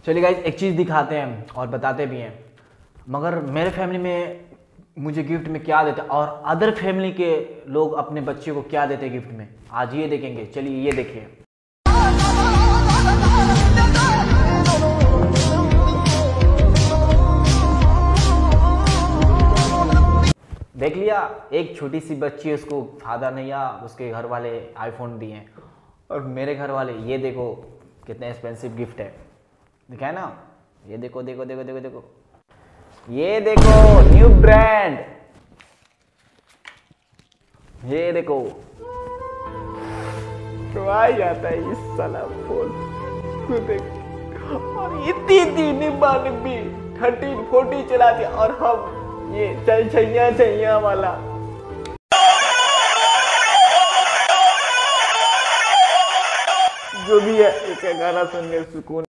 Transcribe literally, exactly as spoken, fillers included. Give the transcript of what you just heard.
चलिए गाइस, एक चीज़ दिखाते हैं और बताते भी हैं। मगर मेरे फैमिली में मुझे गिफ्ट में क्या देते और अदर फैमिली के लोग अपने बच्चे को क्या देते गिफ्ट में, आज ये देखेंगे। चलिए ये देखिए। देख लिया, एक छोटी सी बच्ची, उसको फादर ने या उसके घर वाले आईफोन दिए हैं, और मेरे घर वाले ये देखो कितने एक्सपेंसिव गिफ्ट है। दिखा है ना, ये देखो देखो देखो देखो देखो, ये देखो न्यू ब्रांड, ये देखो। तो आ जाता है इस साला फोन को देख, और इतनी इतनी निब्बा निब्बी थर्टीन फोर्टी चलाती, और हम ये चल छैया छैया वाला। जो भी है, एक गाना सुन के सुकून।